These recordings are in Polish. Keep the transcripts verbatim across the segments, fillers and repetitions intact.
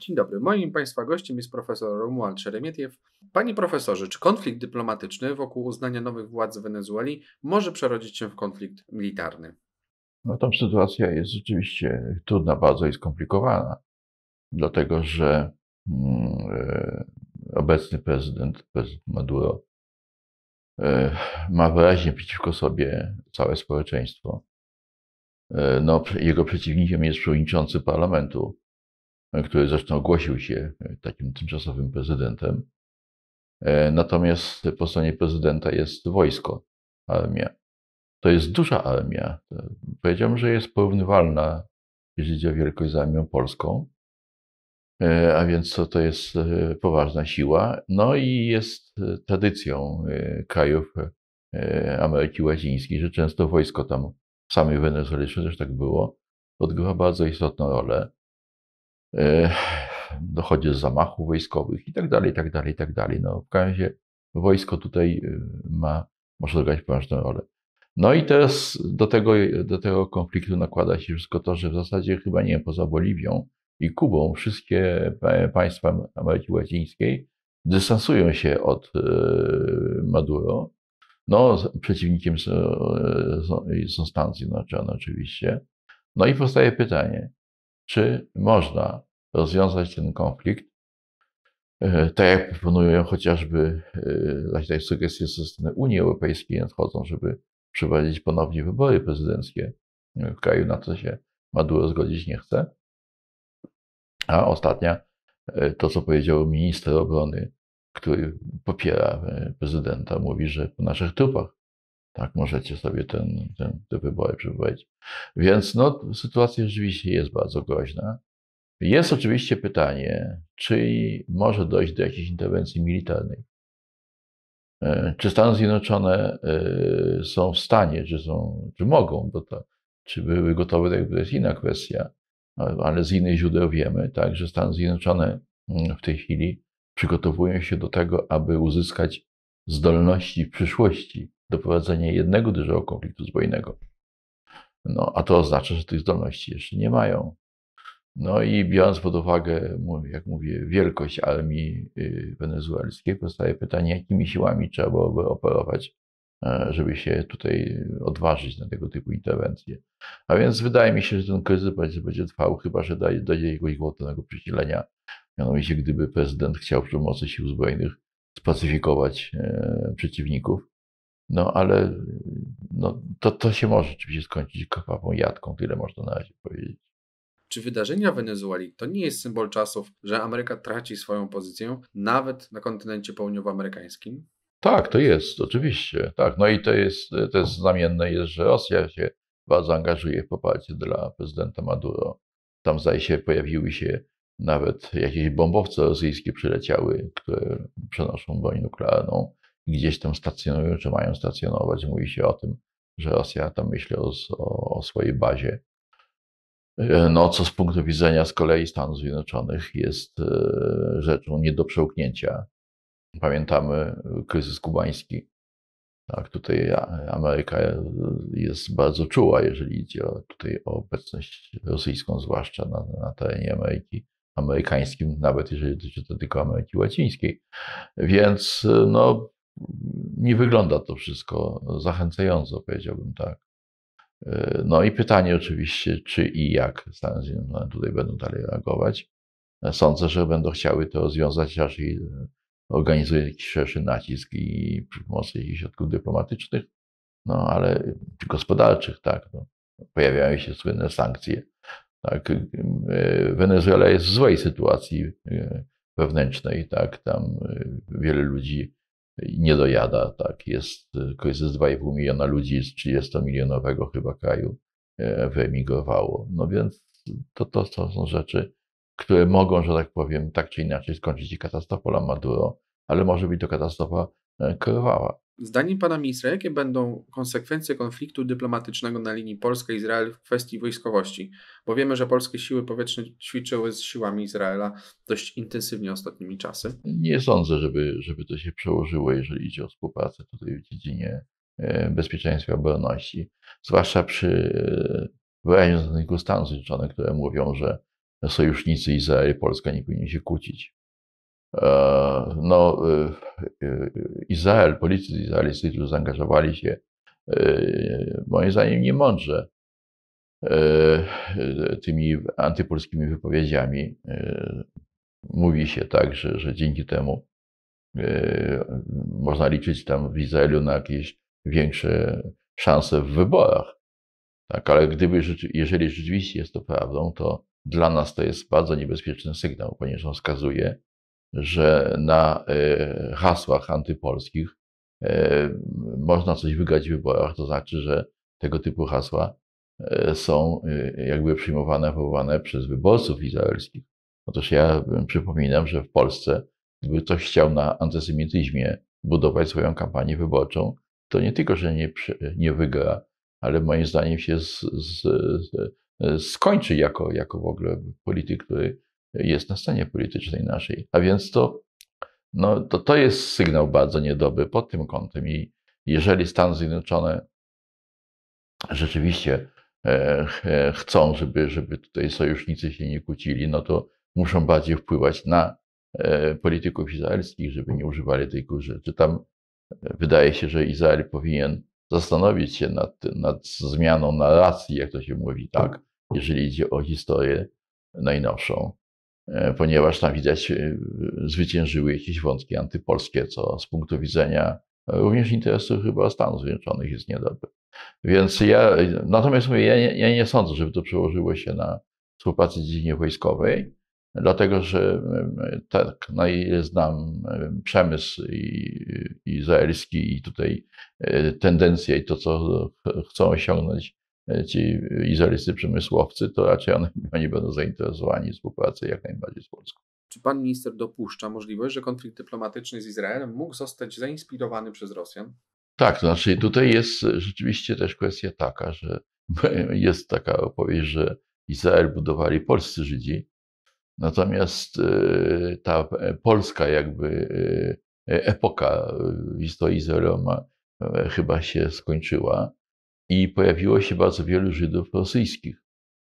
Dzień dobry. Moim Państwa gościem jest profesor Romuald Szeremietiew. Panie profesorze, czy konflikt dyplomatyczny wokół uznania nowych władz w Wenezueli może przerodzić się w konflikt militarny? No, ta sytuacja jest rzeczywiście trudna bardzo i skomplikowana, dlatego że mm, e, obecny prezydent, prezydent Maduro, e, ma wyraźnie przeciwko sobie całe społeczeństwo. E, no, jego przeciwnikiem jest przewodniczący parlamentu, e, który zresztą ogłosił się takim tymczasowym prezydentem. E, natomiast po stronie prezydenta jest wojsko, armia. To jest duża armia. Powiedziałbym, że jest porównywalna, jeżeli chodzi o wielkość, z armią polską. A więc to, to jest poważna siła. No i jest tradycją krajów Ameryki Łacińskiej, że często wojsko tam w samej Wenezueli, też tak było, odgrywa bardzo istotną rolę. Dochodzi do zamachów wojskowych i tak dalej, i tak dalej, i tak dalej. No, w każdym razie wojsko tutaj ma, może odegrać poważną rolę. No i teraz do tego, do tego konfliktu nakłada się wszystko to, że w zasadzie chyba, nie wiem, poza Boliwią i Kubą, wszystkie państwa Ameryki Łacińskiej dystansują się od Maduro. No, przeciwnikiem są Stany Zjednoczone oczywiście. No i powstaje pytanie, czy można rozwiązać ten konflikt, tak jak proponują chociażby, takie sugestie ze strony Unii Europejskiej nadchodzą, żeby przeprowadzić ponownie wybory prezydenckie w kraju, na co się Maduro zgodzić nie chce. A ostatnia, to co powiedział minister obrony, który popiera prezydenta, mówi, że po naszych trupach, tak, możecie sobie ten, ten, te wybory przeprowadzić. Więc no, sytuacja rzeczywiście jest bardzo groźna. Jest oczywiście pytanie, czy może dojść do jakiejś interwencji militarnej. Czy Stany Zjednoczone są w stanie, czy, są, czy mogą, bo to, czy były gotowe, to jakby jest inna kwestia, ale z innych źródeł wiemy, tak, że Stany Zjednoczone w tej chwili przygotowują się do tego, aby uzyskać zdolności w przyszłości do prowadzenia jednego dużego konfliktu zbrojnego. No, a to oznacza, że tych zdolności jeszcze nie mają. No i biorąc pod uwagę, jak mówię, wielkość armii wenezuelskiej, powstaje pytanie, jakimi siłami trzeba byłoby operować, żeby się tutaj odważyć na tego typu interwencje. A więc wydaje mi się, że ten kryzys będzie, będzie trwał, chyba że dojdzie jakiegoś gwałtownego przesilenia. Mianowicie, gdyby prezydent chciał przy pomocy sił zbrojnych spacyfikować przeciwników. No ale no, to, to się może oczywiście skończyć krwawą jatką, tyle można na razie powiedzieć. Czy wydarzenia w Wenezueli to nie jest symbol czasów, że Ameryka traci swoją pozycję, nawet na kontynencie południowoamerykańskim? Tak, to jest, oczywiście. Tak, no i to jest, to jest znamienne, jest, że Rosja się bardzo angażuje w poparcie dla prezydenta Maduro. Tam, zdaje się, pojawiły się nawet jakieś bombowce rosyjskie przyleciały, które przenoszą broń nuklearną i gdzieś tam stacjonują, czy mają stacjonować. Mówi się o tym, że Rosja tam myśli o, o, o swojej bazie. No, co z punktu widzenia z kolei Stanów Zjednoczonych jest rzeczą nie do przełknięcia. Pamiętamy kryzys kubański. Tak, tutaj Ameryka jest bardzo czuła, jeżeli idzie o, tutaj o obecność rosyjską, zwłaszcza na, na terenie Ameryki amerykańskim, nawet jeżeli dotyczy to tylko Ameryki Łacińskiej. Więc no, nie wygląda to wszystko zachęcająco, powiedziałbym tak. No i pytanie oczywiście, czy i jak Stany Zjednoczone tutaj będą dalej reagować. Sądzę, że będą chciały to rozwiązać, raczej organizują jakiś szerszy nacisk i przy pomocy jakichś środków dyplomatycznych, no ale gospodarczych, tak. No, pojawiają się słynne sankcje. Tak. Wenezuela jest w złej sytuacji wewnętrznej, tak. Tam wiele ludzi nie dojada, tak. Jest kryzys dwa i pół miliona ludzi z trzydziestomilionowego chyba kraju wyemigrowało. No więc to, to, to są rzeczy, które mogą, że tak powiem, tak czy inaczej skończyć się katastrofą dla Maduro, ale może być to katastrofa krwawa. Zdaniem pana ministra, jakie będą konsekwencje konfliktu dyplomatycznego na linii Polska-Izrael w kwestii wojskowości? Bo wiemy, że polskie siły powietrzne ćwiczyły z siłami Izraela dość intensywnie ostatnimi czasy. Nie sądzę, żeby, żeby to się przełożyło, jeżeli idzie o współpracę tutaj w dziedzinie bezpieczeństwa i obronności. Zwłaszcza przy wyraźnym stanowisku Stanów Zjednoczonych, które mówią, że sojusznicy Izrael i Polska nie powinni się kłócić. No, Izrael, politycy izraelscy, którzy zaangażowali się, moim zdaniem niemądrze tymi antypolskimi wypowiedziami. Mówi się tak, że, że dzięki temu można liczyć tam w Izraelu na jakieś większe szanse w wyborach. Tak, ale gdyby, jeżeli rzeczywiście jest to prawdą, to dla nas to jest bardzo niebezpieczny sygnał, ponieważ on wskazuje, że na hasłach antypolskich można coś wygrać w wyborach, to znaczy, że tego typu hasła są jakby przyjmowane, woływane przez wyborców izraelskich. Otóż ja przypominam, że w Polsce, gdyby ktoś chciał na antysemityzmie budować swoją kampanię wyborczą, to nie tylko, że nie, nie wygra, ale moim zdaniem się z, z, z, skończy jako, jako w ogóle polityk, który jest na scenie politycznej naszej. A więc to, no, to, to jest sygnał bardzo niedobry pod tym kątem. I jeżeli Stany Zjednoczone rzeczywiście e, e, chcą, żeby, żeby tutaj sojusznicy się nie kłócili, no to muszą bardziej wpływać na e, polityków izraelskich, żeby nie używali tej kurzy. Czy tam wydaje się, że Izrael powinien zastanowić się nad, nad zmianą narracji, jak to się mówi, tak, jeżeli idzie o historię najnowszą, ponieważ tam widać, zwyciężyły jakieś wątki antypolskie, co z punktu widzenia również interesu chyba Stanów Zjednoczonych jest niedobre. Więc ja, natomiast mówię, ja nie, ja nie sądzę, żeby to przełożyło się na współpracę w dziedzinie wojskowej, dlatego że tak, na ile znam przemysł i, i izraelski i tutaj tendencje i to, co chcą osiągnąć ci izraelscy przemysłowcy, to raczej oni, oni będą zainteresowani współpracą jak najbardziej z Polską. Czy pan minister dopuszcza możliwość, że konflikt dyplomatyczny z Izraelem mógł zostać zainspirowany przez Rosjan? Tak, to znaczy tutaj jest rzeczywiście też kwestia taka, że jest taka opowieść, że Izrael budowali polscy Żydzi, natomiast ta polska jakby epoka w historii Izraela chyba się skończyła i pojawiło się bardzo wielu Żydów rosyjskich.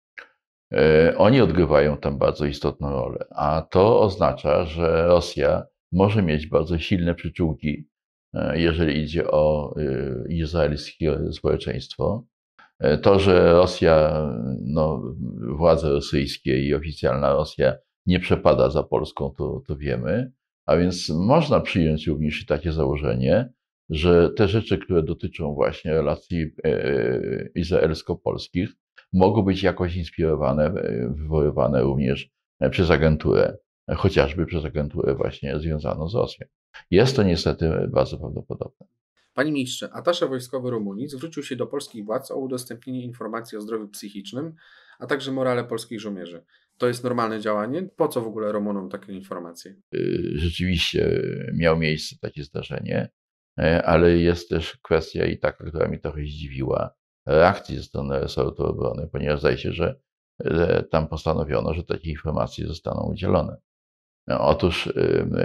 Oni odgrywają tam bardzo istotną rolę, a to oznacza, że Rosja może mieć bardzo silne przyczółki, jeżeli idzie o izraelskie społeczeństwo. To, że Rosja, no, władze rosyjskie i oficjalna Rosja nie przepada za Polską, to, to wiemy, a więc można przyjąć również takie założenie, że te rzeczy, które dotyczą właśnie relacji izraelsko-polskich, mogą być jakoś inspirowane, wywoływane również przez agenturę, chociażby przez agenturę właśnie związaną z Rosją. Jest to niestety bardzo prawdopodobne. Panie ministrze, atasze wojskowy Rumunii zwrócił się do polskich władz o udostępnienie informacji o zdrowiu psychicznym, a także morale polskich żołnierzy. To jest normalne działanie? Po co w ogóle Rumunom takie informacje? Rzeczywiście miało miejsce takie zdarzenie, ale jest też kwestia i taka, która mnie trochę zdziwiła, reakcji ze strony resortu obrony, ponieważ zdaje się, że tam postanowiono, że takie informacje zostaną udzielone. Otóż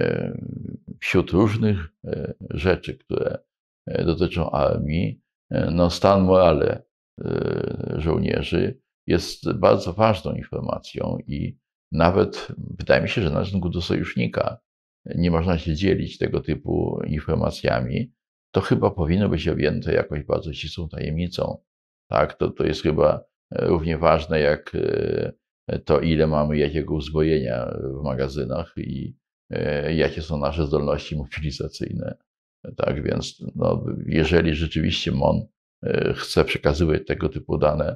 wśród różnych rzeczy, które dotyczą armii, no stan morale żołnierzy jest bardzo ważną informacją i nawet wydaje mi się, że na stosunku do sojusznika nie można się dzielić tego typu informacjami. To chyba powinno być objęte jakoś bardzo ścisłą tajemnicą. Tak, to, to jest chyba równie ważne jak to, ile mamy jakiego uzbrojenia w magazynach i jakie są nasze zdolności mobilizacyjne. Tak więc, no, jeżeli rzeczywiście M O N chce przekazywać tego typu dane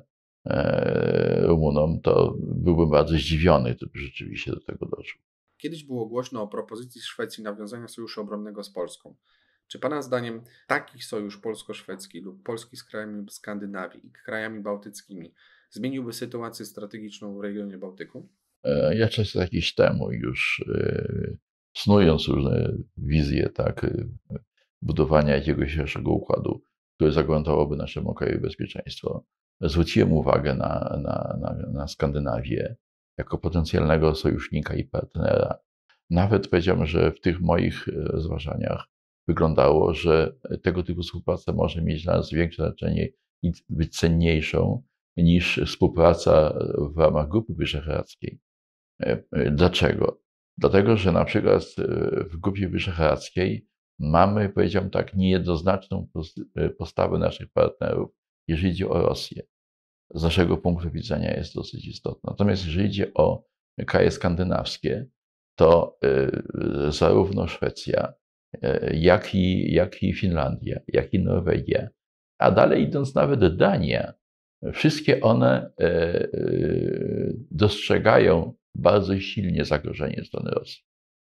Rumunom, to byłbym bardzo zdziwiony, gdyby rzeczywiście do tego doszło. Kiedyś było głośno o propozycji Szwecji nawiązania sojuszu obronnego z Polską. Czy pana zdaniem taki sojusz polsko-szwedzki lub polski z krajami Skandynawii i krajami bałtyckimi zmieniłby sytuację strategiczną w regionie Bałtyku? Ja czas jakiś temu już snując różne wizje, tak, budowania jakiegoś szerszego układu, który zagwarantowałoby naszemu kraju bezpieczeństwo, zwróciłem uwagę na, na, na, na Skandynawię jako potencjalnego sojusznika i partnera. Nawet powiedziałbym, że w tych moich rozważaniach wyglądało, że tego typu współpraca może mieć dla nas większe znaczenie i być cenniejszą niż współpraca w ramach Grupy Wyszehradzkiej. Dlaczego? Dlatego, że na przykład w Grupie Wyszehradzkiej mamy, powiedziałbym tak, niejednoznaczną postawę naszych partnerów, jeżeli idzie o Rosję. Z naszego punktu widzenia jest dosyć istotna. Natomiast jeżeli idzie o kraje skandynawskie, to zarówno Szwecja, jak i, jak i Finlandia, jak i Norwegia, a dalej idąc nawet Dania, wszystkie one dostrzegają bardzo silnie zagrożenie ze strony Rosji.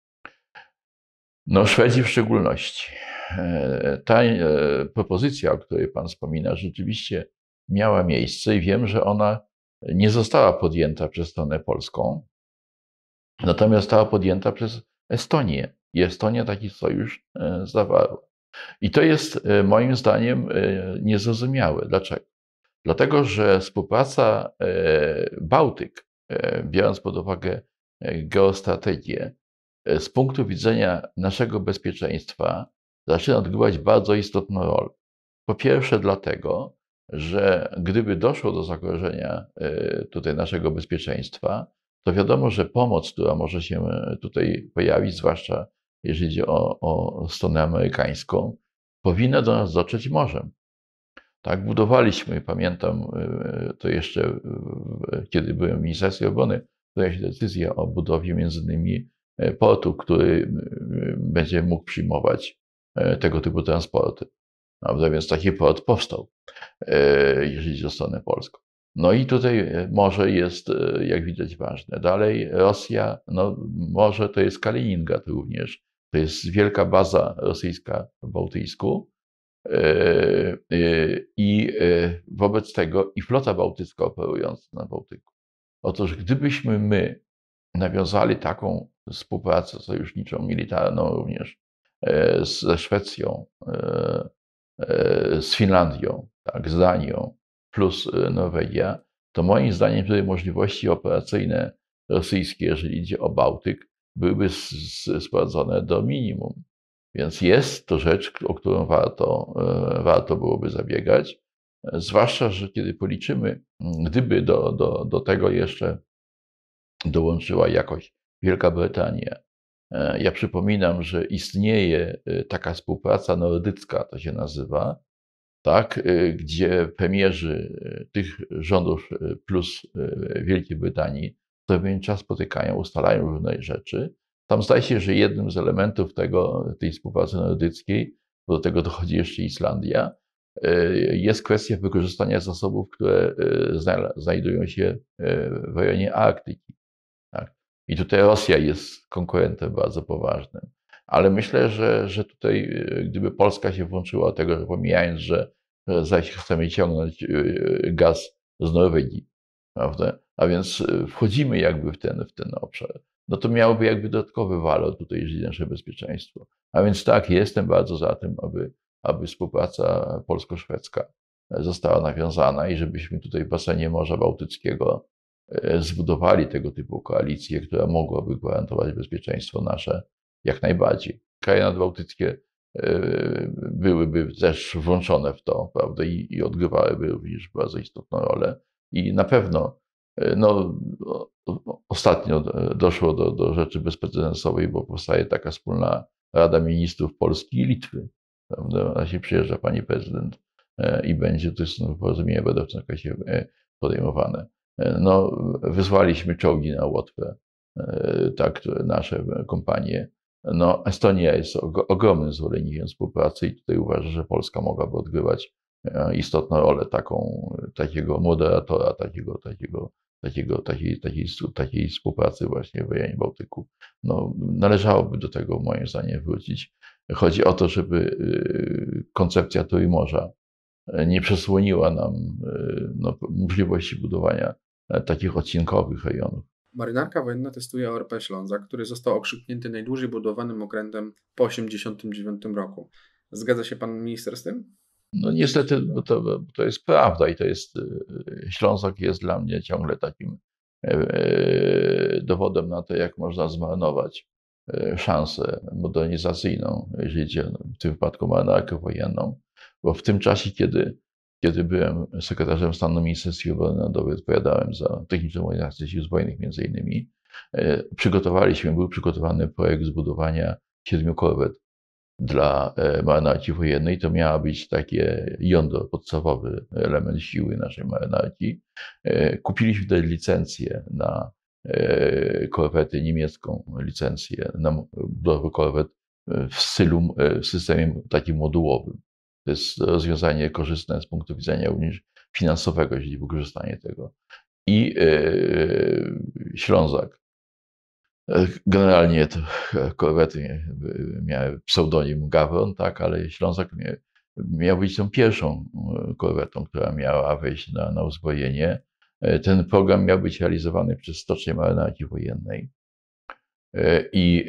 No, Szwecji w szczególności. Ta propozycja, o której Pan wspomina, rzeczywiście miała miejsce i wiem, że ona nie została podjęta przez stronę polską, natomiast została podjęta przez Estonię i Estonia taki sojusz zawarła. I to jest moim zdaniem niezrozumiałe. Dlaczego? Dlatego, że współpraca Bałtyk, biorąc pod uwagę geostrategię, z punktu widzenia naszego bezpieczeństwa zaczyna odgrywać bardzo istotną rolę. Po pierwsze dlatego, że gdyby doszło do zagrożenia tutaj naszego bezpieczeństwa, to wiadomo, że pomoc, która może się tutaj pojawić, zwłaszcza jeżeli chodzi o, o stronę amerykańską, powinna do nas dotrzeć morzem. Tak, budowaliśmy, pamiętam to jeszcze, kiedy byłem w Ministerstwie Obrony, podjęła się decyzja o budowie między innymi portu, który będzie mógł przyjmować tego typu transporty. Prawda? Więc taki port powstał, jeżeli chodzi o stronę polską. No i tutaj morze jest, jak widać, ważne. Dalej Rosja, no morze to jest Kaliningrad również. To jest wielka baza rosyjska w Bałtycku. I wobec tego i flota bałtycka operująca na Bałtyku. Otóż gdybyśmy my nawiązali taką współpracę sojuszniczą, militarną również ze Szwecją, z Finlandią, tak, z Danią plus Norwegia, to moim zdaniem tutaj możliwości operacyjne rosyjskie, jeżeli idzie o Bałtyk, byłyby sprowadzone do minimum. Więc jest to rzecz, o którą warto, warto byłoby zabiegać. Zwłaszcza, że kiedy policzymy, gdyby do, do, do tego jeszcze dołączyła jakoś Wielka Brytania. Ja przypominam, że istnieje taka współpraca nordycka, to się nazywa, tak, gdzie premierzy tych rządów plus Wielkiej Brytanii co pewien czas spotykają, ustalają różne rzeczy. Tam zdaje się, że jednym z elementów tego, tej współpracy nordyckiej, bo do tego dochodzi jeszcze Islandia, jest kwestia wykorzystania zasobów, które znajdują się w rejonie Arktyki. Tak? I tutaj Rosja jest konkurentem bardzo poważnym. Ale myślę, że, że tutaj, gdyby Polska się włączyła do tego, że pomijając, że zaś chcemy ciągnąć gaz z Norwegii, prawda? A więc wchodzimy jakby w ten, w ten obszar, no to miałoby jakby dodatkowy walor tutaj, jeżeli nasze bezpieczeństwo. A więc tak, jestem bardzo za tym, aby, aby współpraca polsko-szwedzka została nawiązana i żebyśmy tutaj w basenie Morza Bałtyckiego zbudowali tego typu koalicję, która mogłaby gwarantować bezpieczeństwo nasze jak najbardziej. Kraje nadbałtyckie byłyby też włączone w to, prawda, i, i odgrywałyby również bardzo istotną rolę. I na pewno, no, ostatnio doszło do, do rzeczy bezprecedensowej, bo powstaje taka wspólna Rada Ministrów Polski i Litwy. Prawda? Właśnie przyjeżdża pani prezydent i będzie to porozumienie będą w tym zakresie podejmowane. No, wysłaliśmy czołgi na Łotwę, tak, nasze kompanie. No, Estonia jest ogromnym zwolennikiem współpracy i tutaj uważam, że Polska mogłaby odgrywać istotną rolę taką, takiego moderatora, takiego, takiego, takiego, takiej, takiej, takiej współpracy właśnie w rejonie Bałtyku. No, należałoby do tego moim zdaniem wrócić. Chodzi o to, żeby koncepcja Trójmorza nie przesłoniła nam no, możliwości budowania takich odcinkowych rejonów. Marynarka wojenna testuje O R P Ślązak, który został okrzyknięty najdłużej budowanym okrętem po osiemdziesiątym dziewiątym roku. Zgadza się pan minister z tym? No niestety, bo to, to jest prawda i to jest, Ślązak jest dla mnie ciągle takim dowodem na to, jak można zmarnować szansę modernizacyjną, jeżeli idzie w tym wypadku marynarkę wojenną, bo w tym czasie, kiedy, kiedy byłem sekretarzem stanu w Ministerstwie Obrony Narodowej, odpowiadałem za techniczną modernizację sił zbrojnych między innymi, Przygotowaliśmy, był przygotowany projekt zbudowania siedmiu korwet dla marynarki wojennej. To miała być takie jądro, podstawowy element siły naszej marynarki. Kupiliśmy też licencję na korwety, niemiecką licencję na budowę korwet w stylu, w systemie takim modułowym. To jest rozwiązanie korzystne z punktu widzenia również finansowego, jeżeli wykorzystanie tego. I Ślązak. Generalnie to korwety miały pseudonim Gawron, tak, ale Ślązak miał, miał być tą pierwszą korwetą, która miała wejść na, na uzbrojenie. Ten program miał być realizowany przez Stocznię Marynarki Wojennej. I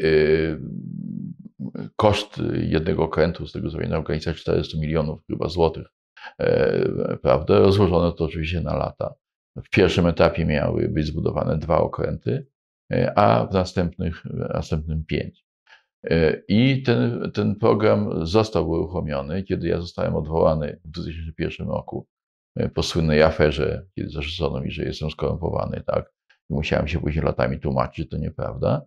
koszt jednego okrętu z tego zrobienia około czterysta milionów chyba złotych, prawda? Rozłożono to oczywiście na lata. W pierwszym etapie miały być zbudowane dwa okręty, a w następnych, w następnym pięć. I ten, ten program został uruchomiony, kiedy ja zostałem odwołany w dwa tysiące pierwszym roku po słynnej aferze, kiedy zarzucono mi, że jestem skorumpowany, tak? I musiałem się później latami tłumaczyć, że to nieprawda.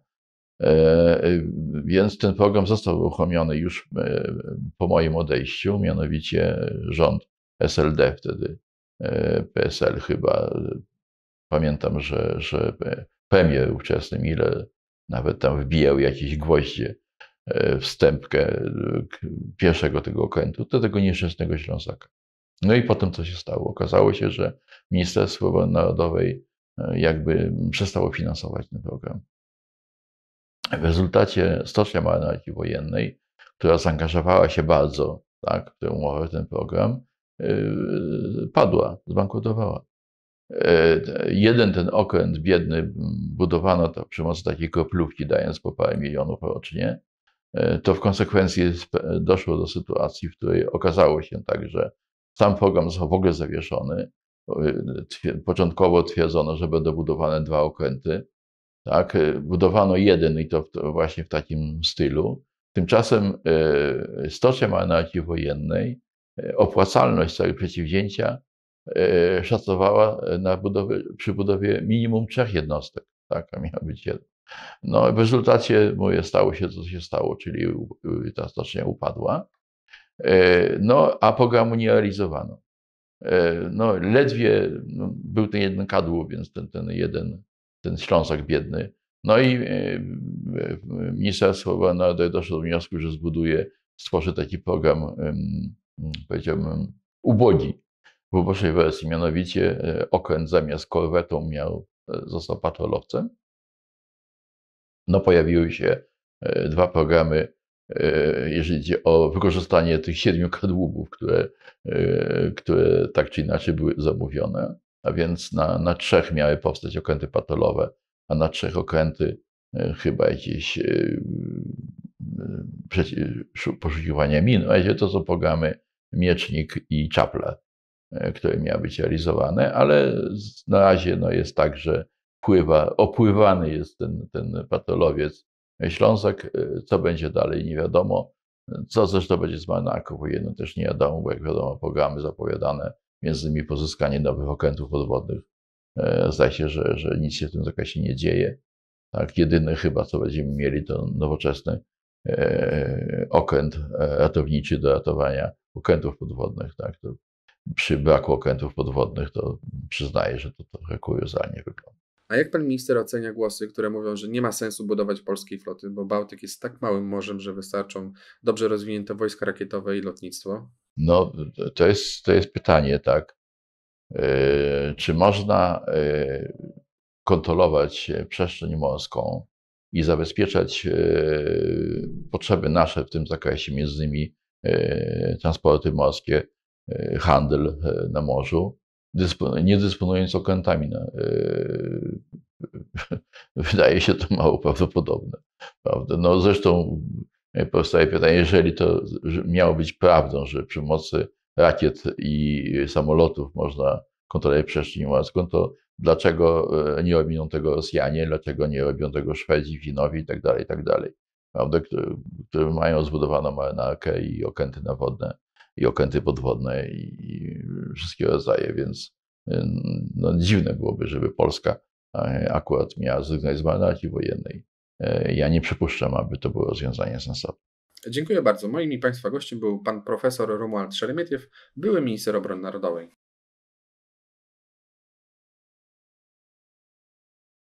Więc ten program został uruchomiony już po moim odejściu, mianowicie rząd S L D wtedy, P S L chyba. Pamiętam, że, że premier ówczesny Miller nawet tam wbijał jakieś gwoździe w stępkę pierwszego tego okrętu, do tego nieszczęsnego Ślązaka. No i potem co się stało? Okazało się, że Ministerstwo Obrony Narodowej jakby przestało finansować ten program. W rezultacie Stocznia Marynarki Wojennej, która zaangażowała się bardzo, tak, w tę umowę, w ten program, padła, zbankrutowała. Jeden ten okręt biedny budowano to przy pomocy takiej kroplówki, dając po parę milionów rocznie. To w konsekwencji doszło do sytuacji, w której okazało się tak, że sam program został w ogóle zawieszony. Początkowo twierdzono, że będą budowane dwa okręty. Tak, budowano jeden i to, w, to właśnie w takim stylu. Tymczasem Stocznia Marynarki Wojennej opłacalność całego przedsięwzięcia szacowała na budowę, przy budowie minimum trzech jednostek, tak, a miała być jeden. No w rezultacie mówię, stało się to, co się stało, czyli ta stocznia upadła, no a programu nie realizowano. No ledwie no, był ten jeden kadłub, więc ten, ten jeden, ten Ślązak biedny. No i Ministerstwo Obrony Narodowej doszło do wniosku, że zbuduje, stworzy taki program, powiedziałbym, ubogi w uboższej wersji, mianowicie okręt zamiast korwetą miał, został patrolowcem. No pojawiły się dwa programy, jeżeli idzie o wykorzystanie tych siedmiu kadłubów, które, które tak czy inaczej były zamówione, a więc na, na trzech miały powstać okręty patrolowe, a na trzech okręty chyba jakieś poszukiwania min. A to są programy Miecznik i Czapla, które miały być realizowane, ale na razie no, jest tak, że pływa, opływany jest ten, ten patrolowiec Ślązak. Co będzie dalej, nie wiadomo. Co zresztą będzie z marynarką wojenną, też nie wiadomo, bo jak wiadomo, programy zapowiadane, między innymi pozyskanie nowych okrętów podwodnych. Zdaje się, że, że nic się w tym zakresie nie dzieje. Tak, jedyne chyba, co będziemy mieli, to nowoczesny okręt ratowniczy do ratowania okrętów podwodnych. Tak, to przy braku okrętów podwodnych to przyznaję, że to trochę kuriozalnie wygląda. A jak pan minister ocenia głosy, które mówią, że nie ma sensu budować polskiej floty, bo Bałtyk jest tak małym morzem, że wystarczą dobrze rozwinięte wojska rakietowe i lotnictwo? No, to jest, to jest pytanie, tak. Yy, czy można yy, kontrolować przestrzeń morską i zabezpieczać yy, potrzeby nasze w tym zakresie, między innymi yy, transporty morskie, yy, handel yy, na morzu, dyspo, nie dysponując okrętami? No, yy, wydaje się to mało prawdopodobne, prawda? No zresztą powstaje pytanie, jeżeli to miało być prawdą, że przy pomocy rakiet i samolotów można kontrolować przestrzeń morską, to dlaczego nie robią tego Rosjanie, dlaczego nie robią tego Szwedzi, Finowie i tak dalej, i tak dalej, prawda, które, które mają zbudowaną marynarkę i okręty nawodne, i okręty podwodne i, i wszystkie rodzaje, więc no, dziwne byłoby, żeby Polska akurat miała zrezygnować z mandacji wojennej. Ja nie przypuszczam, aby to było rozwiązanie sensowne. Dziękuję bardzo. Moim i Państwa gościem był pan profesor Romuald Szeremietiew, były minister obrony narodowej.